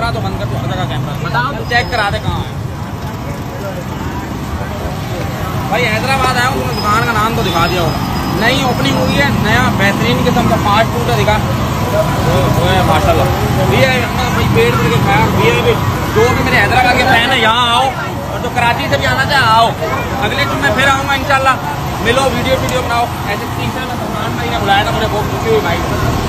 Camera तो बंद कर, हर जगह कैमरा बताओ, चेक करा दे कहाँ है भाई। हैदराबाद आया हूँ, तुमने दुकान का नाम तो दिखा दिया होगा। नई ओपनिंग हुई है, नया बेहतरीन किस्म का फास्ट फूड है, दिखा माशाल्लाह। ये भाई पेट भर के खाया। ये जो भी मेरे हैदराबाद के फैन है यहाँ आओ, और जो कराची से भी आना चाहे आओ। अगले दिन मैं फिर आऊँगा इंशाल्लाह। मिलो, वीडियो बनाओ। ऐसे तीसरे में सलमान भाई ने बुलाया था, मुझे बहुत खुशी हुई भाई।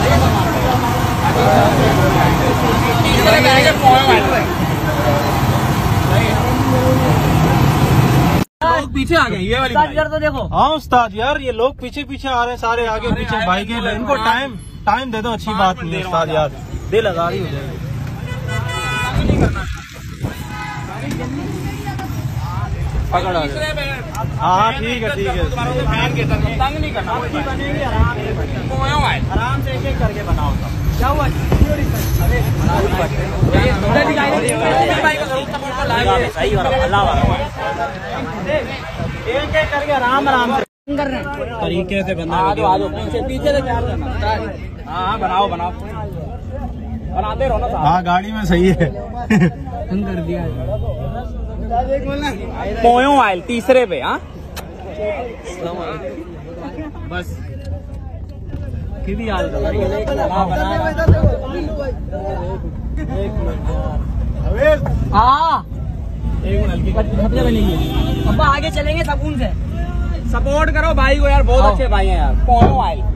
लोग पीछे आ गए, ये वाली यार तो देखो। हाँ उस्ताद यार, ये लोग पीछे पीछे आ रहे हैं सारे, आगे पीछे भाई के। इनको टाइम दे दो, अच्छी बात नहीं है उस्ताद यार, दिल आजारी हो जाएगी। पकड़ हाँ ठीक है तंग नहीं करना, आराम से एक एक करके बनाओ। क्या हुआ? एक एक करके आराम से तरीके से बना। पीछे से क्या करना। हाँ बनाओ बनाते रहो ना। हाँ गाड़ी में सही है। कर दिया पोयो आयल तीसरे पे। हाँ बस अब आगे चलेंगे सुकून से। सपोर्ट करो भाई को यार, बहुत अच्छे भाई हैं यार। पोयो आयल